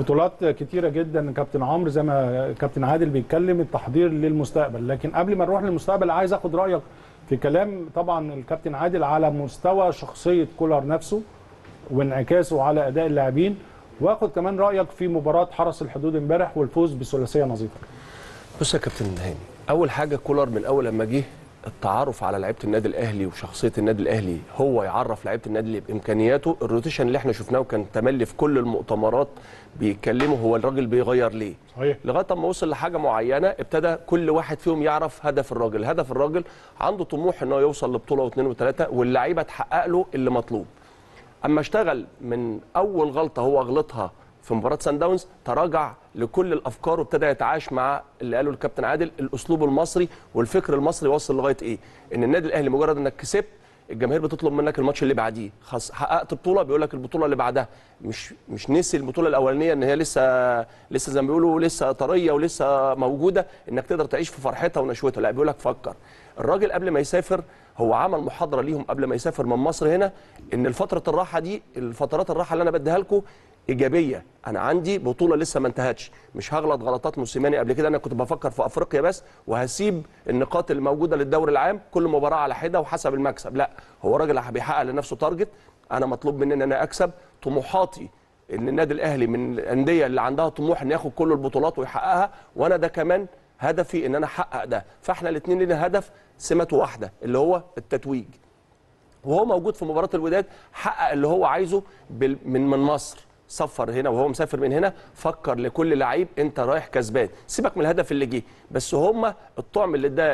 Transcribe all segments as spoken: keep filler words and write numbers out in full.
بطولات كتيره جدا كابتن عمرو، زي ما كابتن عادل بيتكلم، التحضير للمستقبل. لكن قبل ما نروح للمستقبل عايز اخد رايك في كلام طبعا الكابتن عادل على مستوى شخصيه كولر نفسه وانعكاسه على اداء اللاعبين، واخد كمان رايك في مباراه حرس الحدود امبارح والفوز بثلاثيه نظيفه. بص يا كابتن هاني، اول حاجه كولر من اول لما جه التعارف على لعيبه النادي الاهلي وشخصيه النادي الاهلي، هو يعرف لعيبه النادي الاهلي بامكانياته. الروتيشن اللي احنا شفناه وكان تملي في كل المؤتمرات بيتكلموا هو الراجل بيغير ليه، صحيح. لغايه اما وصل لحاجه معينه ابتدى كل واحد فيهم يعرف هدف الراجل. هدف الراجل عنده طموح انه يوصل لبطوله واثنين وثلاثه، واللعيبه تحقق له اللي مطلوب. اما اشتغل من اول غلطه هو غلطها في مباراه سان داونز، تراجع لكل الافكار وابتدى يتعايش مع اللي قاله الكابتن عادل، الاسلوب المصري والفكر المصري. وصل لغايه ايه؟ ان النادي الاهلي مجرد انك كسبت الجماهير بتطلب منك الماتش اللي بعديه، خلاص حققت بطوله بيقول لك البطوله اللي بعدها، مش مش نسي البطوله الاولانيه ان هي لسه لسه زي ما بيقولوا لسه طريه ولسه موجوده انك تقدر تعيش في فرحتها ونشوتها، لا بيقول لك فكر. الراجل قبل ما يسافر هو عمل محاضره ليهم قبل ما يسافر من مصر هنا، ان الفتره الراحه دي الفترات الراحه اللي انا بديها لكم ايجابيه، انا عندي بطوله لسه ما انتهتش، مش هغلط غلطات موسيماني قبل كده. انا كنت بفكر في افريقيا بس وهسيب النقاط اللي موجوده للدوري العام كل مباراه على حده وحسب المكسب، لا هو راجل بيحقق لنفسه تارجت. انا مطلوب مني ان انا اكسب، طموحاتي ان النادي الاهلي من الانديه اللي عندها طموح ان ياخد كل البطولات ويحققها، وانا ده كمان هدفي ان انا احقق ده. فاحنا الاثنين لنا هدف سمته واحده اللي هو التتويج. وهو موجود في مباراه الوداد حقق اللي هو عايزه من من مصر، سفر هنا وهو مسافر من هنا، فكر لكل لعيب انت رايح كسبان، سيبك من الهدف اللي جه. بس هم الطعم اللي اداه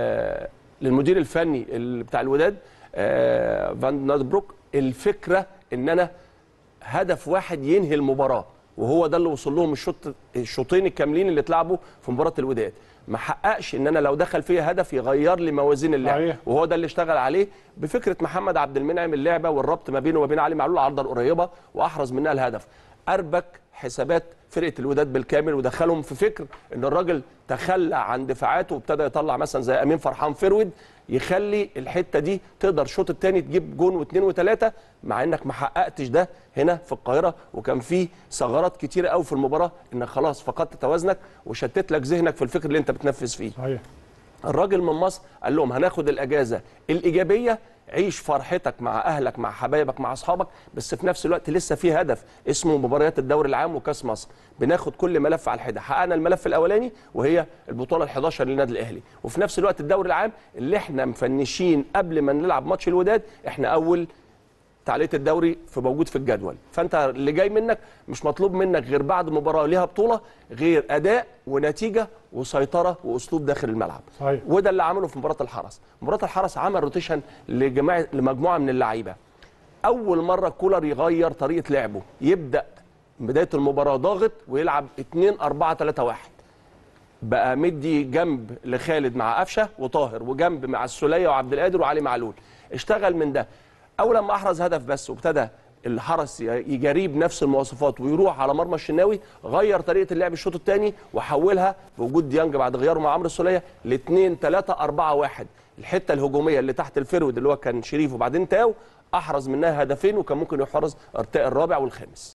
للمدير الفني بتاع الوداد آه فان نادبروك، الفكره ان انا هدف واحد ينهي المباراه، وهو ده اللي وصل لهم الشوط الشوطين الكاملين اللي اتلعبوا في مباراه الوداد. ما حققش ان انا لو دخل فيها هدف يغير لي موازين اللعب، وهو ده اللي اشتغل عليه بفكره محمد عبد المنعم، اللعبه والربط ما بينه وبين علي معلول، العرضه القريبه واحرز منها الهدف. اربك حسابات فرقه الوداد بالكامل ودخلهم في فكر ان الراجل تخلى عن دفاعاته وابتدى يطلع مثلا زي امين فرحان فرود، يخلي الحته دي تقدر الشوط الثاني تجيب جون واثنين وثلاثه، مع انك ما حققتش ده هنا في القاهره. وكان في ثغرات كتيره قوي في المباراه انك خلاص فقدت توازنك وشتت لك ذهنك في الفكر اللي انت بتنفذ فيه. صحيح. الراجل من مصر قال لهم هناخد الاجازه الايجابيه، عيش فرحتك مع اهلك مع حبايبك مع اصحابك، بس في نفس الوقت لسه في هدف اسمه مباريات الدوري العام وكاس مصر، بناخد كل ملف على الحده. حققنا الملف الاولاني وهي البطوله الحداشر للنادي الاهلي، وفي نفس الوقت الدوري العام اللي احنا مفنشين قبل ما نلعب ماتش الوداد، احنا اول تعليق الدوري في موجود في الجدول. فانت اللي جاي منك مش مطلوب منك غير بعد مباراه ليها بطوله غير اداء ونتيجه وسيطره واسلوب داخل الملعب. صحيح. وده اللي عمله في مباراه الحرس. مباراه الحرس عمل روتيشن لجماعه لمجموعه من اللعيبه. اول مره كولر يغير طريقه لعبه، يبدا بدايه المباراه ضاغط ويلعب اتنين اربعة تلاتة واحد، بقى مدي جنب لخالد مع قفشه وطاهر، وجنب مع السوليه وعبد القادر وعلي معلول. اشتغل من ده. اول لما احرز هدف بس وابتدى الحرس يجاريه بنفس المواصفات ويروح على مرمى الشناوي، غير طريقه اللعب الشوط الثاني وحولها بوجود ديانج بعد غياره مع عمرو السوليه ل اتنين تلاتة اربعة واحد. الحته الهجوميه اللي تحت الفرود اللي هو كان شريف وبعدين تاو، احرز منها هدفين وكان ممكن يحرز ارتقاء الرابع والخامس.